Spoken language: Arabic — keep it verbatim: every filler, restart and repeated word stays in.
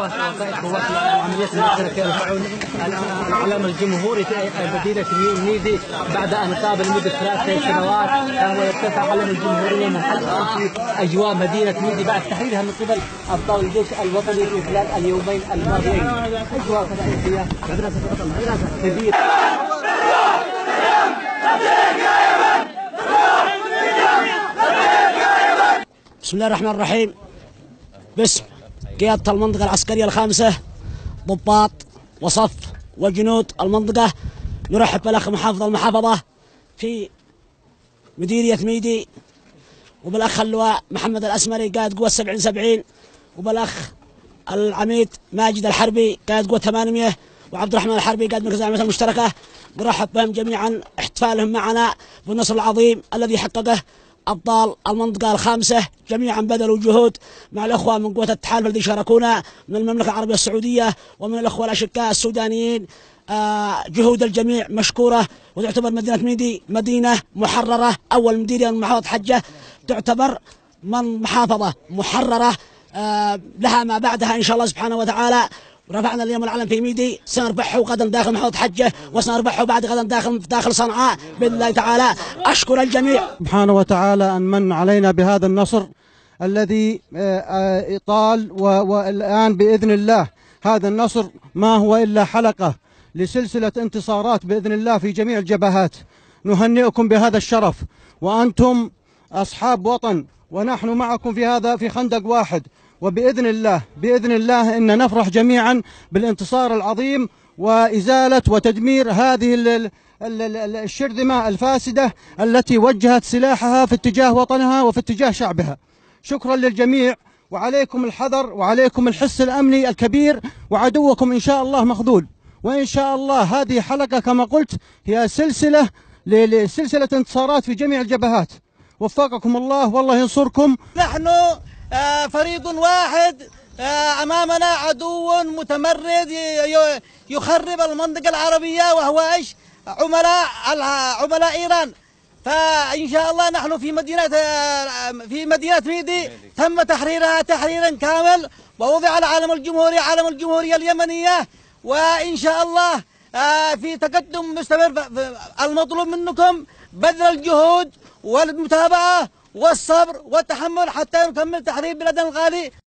قوات العمليات المشتركه يرفعون العلم الجمهوري في مدينه ميدي بعد ان قابل لمده ثلاث سنوات وهو يرتفع علم الجمهوريه محلقا في اجواء مدينه ميدي بعد تحريرها من قبل ابطال الجيش الوطني في خلال اليومين الماضيين. اجواء فيها مدرسه الوطن مدرسه كبيره. بسم الله الرحمن الرحيم. باسم قيادة المنطقة العسكرية الخامسة، ضباط وصف وجنود المنطقة، نرحب بالأخ محافظ المحافظة في مديرية ميدي، وبالأخ اللواء محمد الأسمري قائد قوة سبعين سبعين، وبالأخ العميد ماجد الحربي قائد قوة ثمانمئة، وعبد الرحمن الحربي قائد مركز العمليات المشتركة. نرحب بهم جميعا احتفالهم معنا بالنصر العظيم الذي حققه أبطال المنطقة الخامسة. جميعا بذلوا جهود مع الأخوة من قوة التحالف الذي شاركونا من المملكة العربية السعودية ومن الأخوة الأشقاء السودانيين. آه جهود الجميع مشكورة، وتعتبر مدينة ميدي مدينة محررة، أول مديرية من محافظة حجة، تعتبر من محافظة محررة آه لها ما بعدها إن شاء الله سبحانه وتعالى. رفعنا اليوم العلم في ميدي، سنرفعه غدا داخل محافظة حجة، وسنرفعه بعد غدا داخل داخل صنعاء بإذن الله تعالى. أشكر الجميع سبحانه وتعالى أن من علينا بهذا النصر الذي طال، والآن بإذن الله هذا النصر ما هو إلا حلقة لسلسلة انتصارات بإذن الله في جميع الجبهات. نهنئكم بهذا الشرف، وأنتم أصحاب وطن، ونحن معكم في هذا في خندق واحد، وبإذن الله بإذن الله إن نفرح جميعا بالانتصار العظيم وإزالة وتدمير هذه الشرذمة الفاسدة التي وجهت سلاحها في اتجاه وطنها وفي اتجاه شعبها. شكرا للجميع، وعليكم الحذر وعليكم الحس الأمني الكبير، وعدوكم إن شاء الله مخذول. وإن شاء الله هذه حلقة كما قلت هي سلسلة لسلسلة انتصارات في جميع الجبهات. وفقكم الله والله ينصركم. نحن فريق واحد، أمامنا عدو متمرد يخرب المنطقة العربية، وهو إيش؟ عملاء عملاء إيران. فإن شاء الله نحن في مدينة في مدينة ميدي تم تحريرها تحريرا كامل، ووضع العلم الجمهوري علم الجمهورية اليمنية، وإن شاء الله في تقدم مستمر. المطلوب منكم بذل الجهود والمتابعة والصبر والتحمل حتى نكمل تحرير بلدنا الغالي.